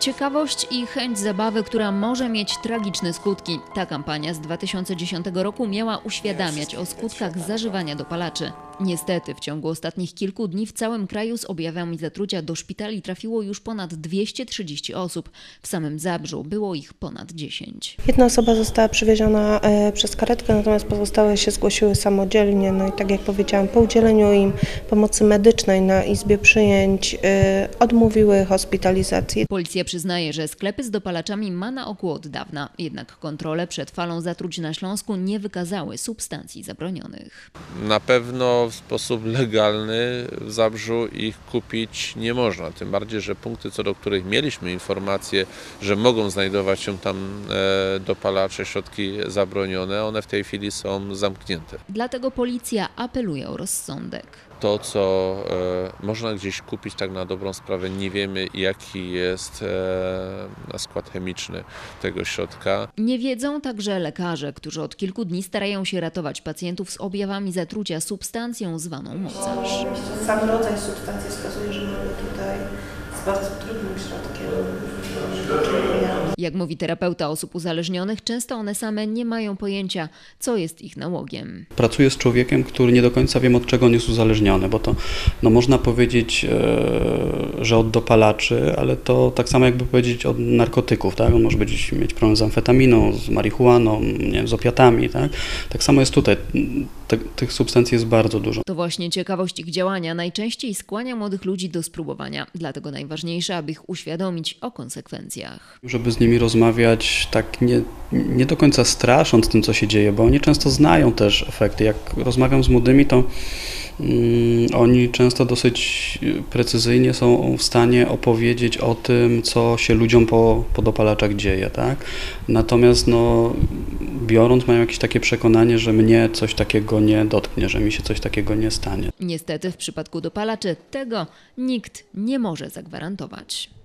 Ciekawość i chęć zabawy, która może mieć tragiczne skutki. Ta kampania z 2010 roku miała uświadamiać o skutkach zażywania dopalaczy. Niestety w ciągu ostatnich kilku dni w całym kraju z objawami zatrucia do szpitali trafiło już ponad 230 osób. W samym Zabrzu było ich ponad 10. Jedna osoba została przywieziona przez karetkę, natomiast pozostałe się zgłosiły samodzielnie. No i tak jak powiedziałam, po udzieleniu im pomocy medycznej na izbie przyjęć odmówiły hospitalizacji. Policja przyznaje, że sklepy z dopalaczami ma na oku od dawna. Jednak kontrole przed falą zatruć na Śląsku nie wykazały substancji zabronionych. Na pewno w sposób legalny w Zabrzu ich kupić nie można. Tym bardziej, że punkty, co do których mieliśmy informacje, że mogą znajdować się tam dopalacze, środki zabronione, one w tej chwili są zamknięte. Dlatego policja apeluje o rozsądek. To, co można gdzieś kupić tak na dobrą sprawę, nie wiemy, jaki jest skład chemiczny tego środka. Nie wiedzą także lekarze, którzy od kilku dni starają się ratować pacjentów z objawami zatrucia substancją zwaną mocarz. Sam rodzaj substancji wskazuje, że mamy tutaj z bardzo trudnym środkiem do czynienia. Jak mówi terapeuta osób uzależnionych, często one same nie mają pojęcia, co jest ich nałogiem. Pracuję z człowiekiem, który nie do końca wie, od czego on jest uzależniony, bo to można powiedzieć, że od dopalaczy, ale to tak samo jakby powiedzieć od narkotyków, tak? On może mieć problem z amfetaminą, z marihuaną, nie wiem, z opiatami, tak? Tak samo jest tutaj. Tych substancji jest bardzo dużo. To właśnie ciekawość ich działania najczęściej skłania młodych ludzi do spróbowania. Dlatego najważniejsze, aby ich uświadomić o konsekwencjach. Żeby z nimi rozmawiać tak nie do końca strasząc tym, co się dzieje, bo oni często znają też efekty. Jak rozmawiam z młodymi, to oni często dosyć precyzyjnie są w stanie opowiedzieć o tym, co się ludziom po dopalaczach dzieje, tak? Natomiast biorąc, mają jakieś takie przekonanie, że mnie coś takiego nie dotknie, że mi się coś takiego nie stanie. Niestety w przypadku dopalaczy tego nikt nie może zagwarantować.